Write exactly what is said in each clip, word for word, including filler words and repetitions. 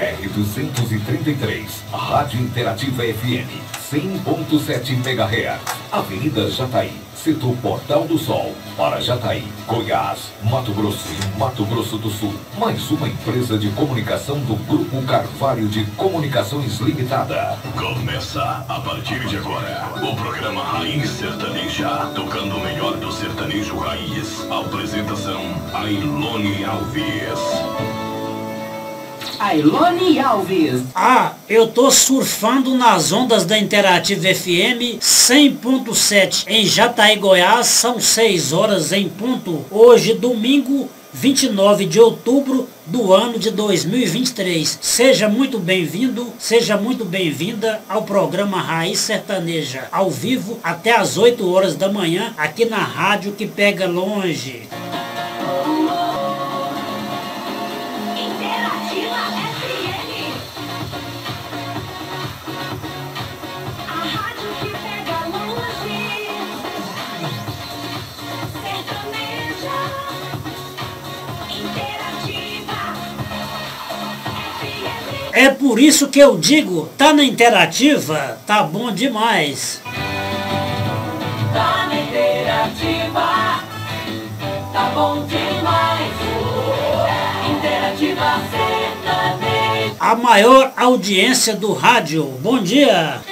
R duzentos e trinta e três, Rádio Interativa F M, cem ponto sete megahertz, Avenida Jataí, setor Portal do Sol, para Jataí, Goiás, Mato Grosso e Mato Grosso do Sul. Mais uma empresa de comunicação do Grupo Carvalho de Comunicações Limitada. Começa a partir de agora o programa Raiz Sertaneja, tocando o melhor do sertanejo raiz. Apresentação: Ailone Alves. Ailone Alves. Ah, eu tô surfando nas ondas da Interativa F M cem ponto sete em Jataí, Goiás. São seis horas em ponto. Hoje, domingo, vinte e nove de outubro do ano de dois mil e vinte e três. Seja muito bem-vindo, seja muito bem-vinda ao programa Raiz Sertaneja, ao vivo até às oito horas da manhã, aqui na rádio que pega longe. É por isso que eu digo, tá na Interativa, tá bom demais. Tá na Interativa, tá bom demais. Interativa Sertaneja. A maior audiência do rádio. Bom dia.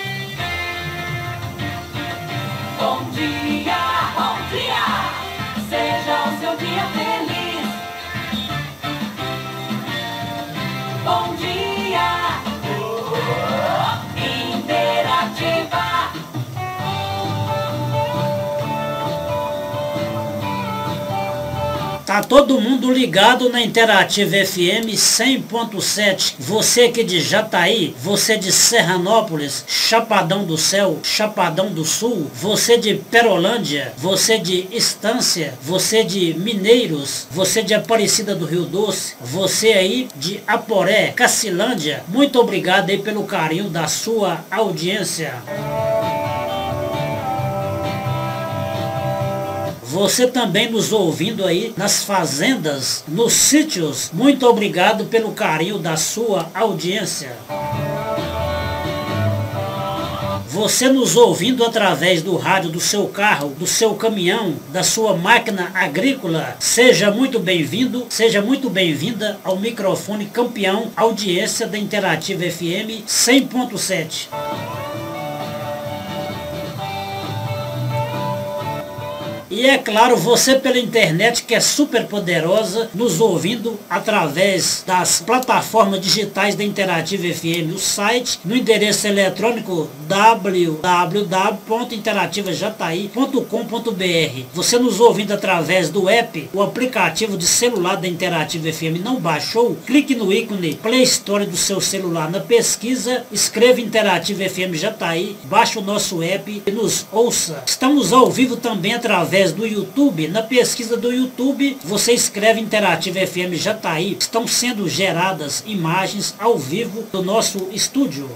Bom dia, bom dia. Seja o seu dia feliz. Bom dia. Interativa. Tá todo mundo ligado na Interativa F M cem ponto sete. Você que de Jataí, você de Serranópolis, Chapadão do Céu, Chapadão do Sul, você de Perolândia, você de Estância, você de Mineiros, você de Aparecida do Rio Doce, você aí de Aporé, Cacilândia. Muito obrigado aí pelo carinho da sua audiência. Você também nos ouvindo aí nas fazendas, nos sítios, muito obrigado pelo carinho da sua audiência. Você nos ouvindo através do rádio do seu carro, do seu caminhão, da sua máquina agrícola, seja muito bem-vindo, seja muito bem-vinda ao microfone campeão, audiência da Interativa F M cem ponto sete. E é claro, você pela internet que é super poderosa, nos ouvindo através das plataformas digitais da Interativa F M, o site, no endereço eletrônico w w w ponto interativa jataí ponto com ponto b r. Você nos ouvindo através do app, o aplicativo de celular da Interativa F M não baixou? Clique no ícone Play Store do seu celular na pesquisa, escreva Interativa F M Jataí, baixe o nosso app e nos ouça. Estamos ao vivo também através do YouTube. Na pesquisa do YouTube, você escreve Interativa F M Jataí. Estão sendo geradas imagens ao vivo do nosso estúdio.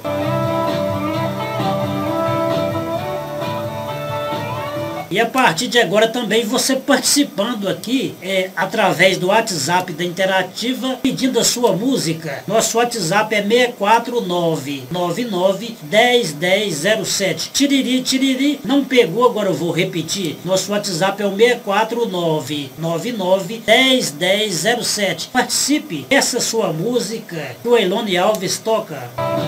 E a partir de agora também você participando aqui é, através do WhatsApp da Interativa, pedindo a sua música. Nosso WhatsApp é seis quatro nove nove nove um zero um zero zero sete. Tiriri, tiriri, não pegou, agora eu vou repetir. Nosso WhatsApp é o seis quatro nove nove nove um zero um zero zero sete. Participe, essa sua música que o Ailone Alves toca.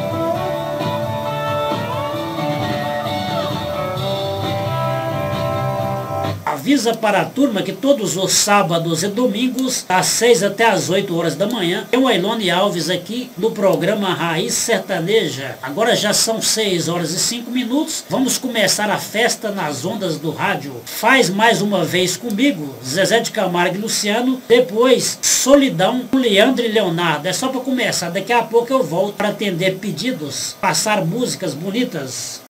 Avisa para a turma que todos os sábados e domingos, das seis até as oito horas da manhã, tem o Ailone Alves aqui no programa Raiz Sertaneja. Agora já são seis horas e cinco minutos. Vamos começar a festa nas ondas do rádio. Faz mais uma vez comigo, Zezé de Camargo e Luciano. Depois, Solidão com Leandro e Leonardo. É só para começar. Daqui a pouco eu volto para atender pedidos, passar músicas bonitas.